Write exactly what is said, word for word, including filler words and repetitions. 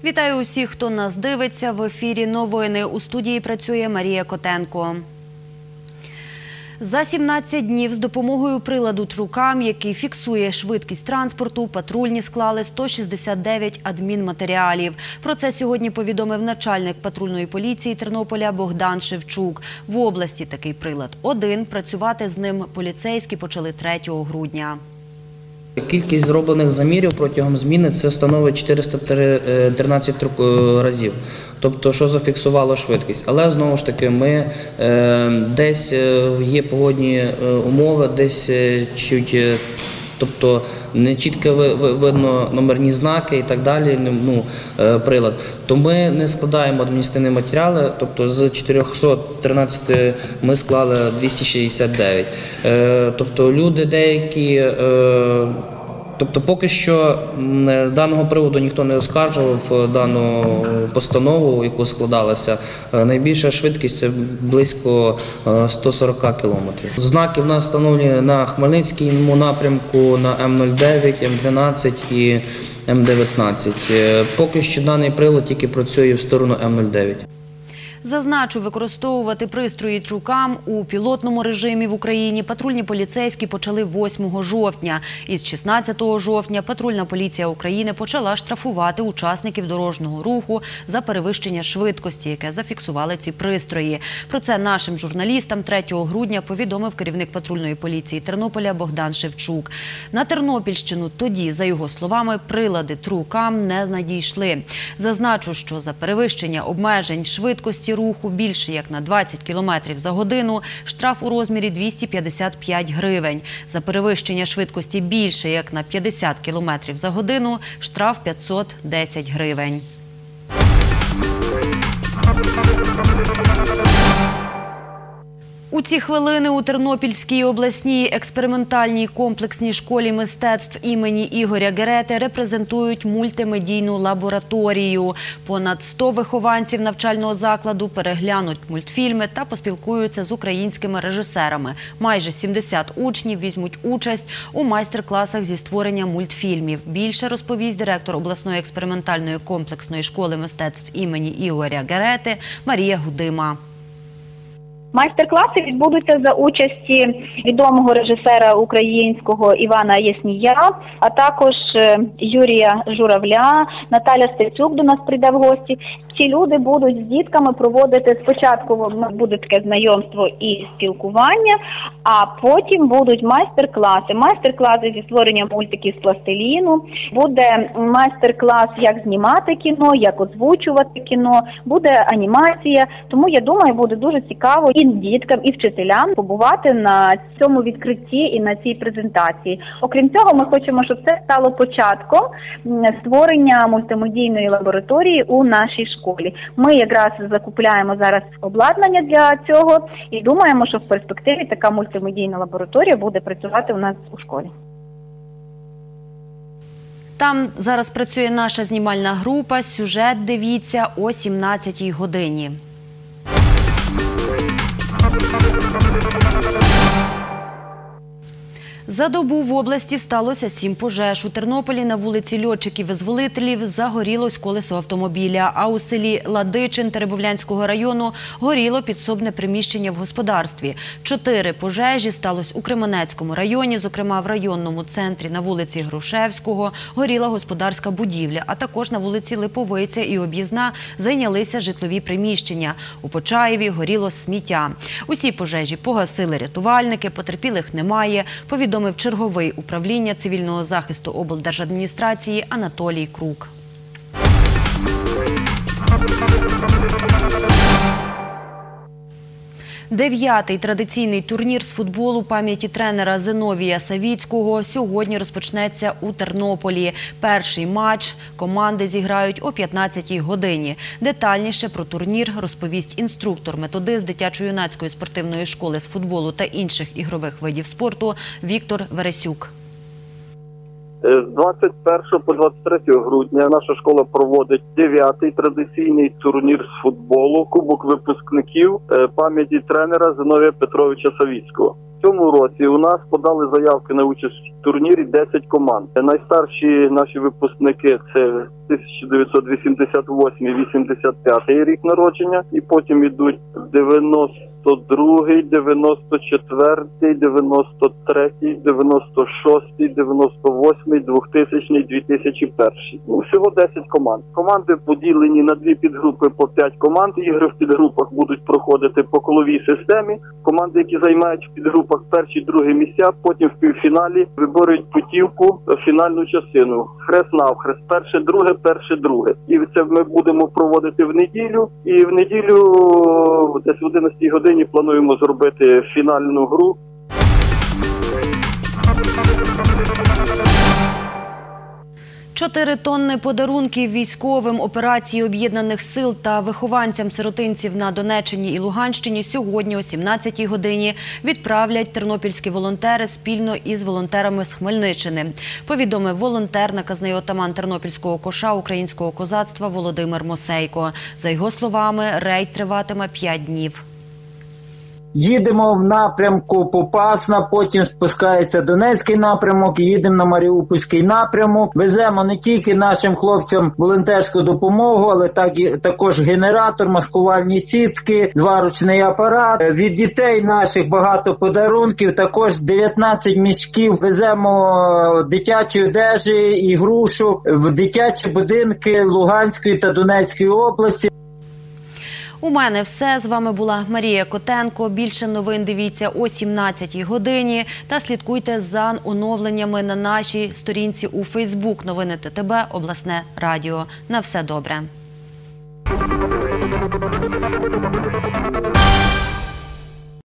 Вітаю усіх, хто нас дивиться. В ефірі новини. У студії працює Марія Котенко. За сімнадцять днів з допомогою приладу «Трукам», який фіксує швидкість транспорту, патрульні склали сто шістдесят дев'ять адмінматеріалів. Про це сьогодні повідомив начальник патрульної поліції Тернополя Богдан Шевчук. В області такий прилад один. Працювати з ним поліцейські почали третього грудня. Кількість зроблених замірів протягом зміни – це становить чотириста тринадцять разів. Тобто, що зафіксувало швидкість. Але, знову ж таки, ми е, десь є погодні умови, десь чуть, тобто, не чітко видно номерні знаки і так далі, ну, прилад. То ми не складаємо адміністративні матеріали, тобто з чотирьохсот тринадцяти ми склали двісті шістдесят дев'ять. Е, тобто, люди деякі... Е, Тобто поки що з даного приводу ніхто не оскаржував дану постанову, яку складалася. Найбільша швидкість – це близько ста сорока кілометрів. Знаки в нас встановлені на Хмельницькому напрямку, на М нуль дев'ять, М дванадцять і М дев'ятнадцять. Поки що даний прилад тільки працює в сторону М нуль дев'ять. Зазначу, використовувати пристрої «Трукам» у пілотному режимі в Україні патрульні поліцейські почали восьмого жовтня. Із шістнадцятого жовтня патрульна поліція України почала штрафувати учасників дорожнього руху за перевищення швидкості, яке зафіксували ці пристрої. Про це нашим журналістам третього грудня повідомив керівник патрульної поліції Тернополя Богдан Шевчук. На Тернопільщину тоді, за його словами, прилади «Трукам» не надійшли. Зазначу, що за перевищення обмежень швидкості руху більше як на двадцять кілометрів за годину штраф у розмірі двісті п'ятдесят п'ять гривень. За перевищення швидкості більше як на п'ятдесят кілометрів за годину штраф п'ятсот десять гривень. У ці хвилини у Тернопільській обласній експериментальній комплексній школі мистецтв імені Ігоря Герети репрезентують мультимедійну лабораторію. Понад сто вихованців навчального закладу переглянуть мультфільми та поспілкуються з українськими режисерами. Майже сімдесят учнів візьмуть участь у майстер-класах зі створення мультфільмів. Більше розповість директор обласної експериментальної комплексної школи мистецтв імені Ігоря Герети Марія Гудима. Майстер-класи відбудуться за участі відомого режисера українського Івана Яснія, а також Юрія Журавля, Наталя Стецюк до нас прийде в гості. Ці люди будуть з дітками проводити, спочатку буде таке знайомство і спілкування, а потім будуть майстер-класи. Майстер-класи зі створення мультиків з пластиліну, буде майстер-клас, як знімати кіно, як озвучувати кіно, буде анімація. Тому, я думаю, буде дуже цікаво і діткам, і вчителям побувати на цьому відкритті і на цій презентації. Окрім цього, ми хочемо, щоб це стало початком створення мультимедійної лабораторії у нашій школі. Ми якраз закупляємо зараз обладнання для цього і думаємо, що в перспективі така мультимедійна лабораторія буде працювати у нас у школі. Там зараз працює наша знімальна група. Сюжет дивіться о сімнадцятій годині. За добу в області сталося сім пожеж. У Тернополі на вулиці Льотчиків-Визволителів загорілось колесо автомобіля, а у селі Ладичин Теребовлянського району горіло підсобне приміщення в господарстві. Чотири пожежі сталося у Кременецькому районі, зокрема в районному центрі на вулиці Грушевського горіла господарська будівля, а також на вулиці Липовиця і Об'їзна зайнялися житлові приміщення. У Почаєві горіло сміття. Усі пожежі погасили рятувальники, потерпілих немає, повідомив черговий управління цивільного захисту облдержадміністрації Анатолій Крук. Дев'ятий традиційний турнір з футболу пам'яті тренера Зиновія Савіцького сьогодні розпочнеться у Тернополі. Перший матч команди зіграють о п'ятнадцятій годині. Детальніше про турнір розповість інструктор-методист дитячо-юнацької спортивної школи з футболу та інших ігрових видів спорту Віктор Вересюк. З двадцять першого по двадцять третє грудня наша школа проводить дев'ятий традиційний турнір з футболу, кубок випускників пам'яті тренера Зиновія Петровича Савіцького. В цьому році у нас подали заявки на участь в турнірі десять команд. Найстарші наші випускники – це тисяча дев'ятсот вісімдесят восьмий - вісімдесят п'ятий рік народження, і потім ідуть дев'яносто другий, дев'яносто четвертий, дев'яносто третій, дев'яносто шостий, дев'яносто восьмий, двохтисячний, дві тисячі перший. Ну, всього десять команд. Команди поділені на дві підгрупи по п'ять команд. Ігри в підгрупах будуть проходити по коловій системі. Команди, які займають в підгрупах перші, другі місця, потім в півфіналі виборюють путівку в фінальну частину. Хрест-навхрест. Перше, друге, перше, друге. І це ми будемо проводити в неділю. І в неділю десь в одинадцятій годині плануємо зробити фінальну гру. Чотири тонни подарунків військовим операції Об'єднаних сил та вихованцям сиротинців на Донеччині і Луганщині сьогодні о сімнадцятій годині відправлять тернопільські волонтери спільно із волонтерами з Хмельниччини. Повідомив волонтер, наказний отаман тернопільського коша українського козацтва Володимир Мосейко. За його словами, рейд триватиме п'ять днів. Їдемо в напрямку Попасна, потім спускається Донецький напрямок, їдемо на Маріупольський напрямок. Веземо не тільки нашим хлопцям волонтерську допомогу, але так і, також генератор, маскувальні сітки, зварочний апарат. Від дітей наших багато подарунків, також дев'ятнадцять мішків. Веземо дитячі одежі, ігрушок в дитячі будинки Луганської та Донецької області. У мене все. З вами була Марія Котенко. Більше новин дивіться о сімнадцятій годині та слідкуйте за оновленнями на нашій сторінці у Фейсбук. Новини ТТБ, обласне радіо. На все добре.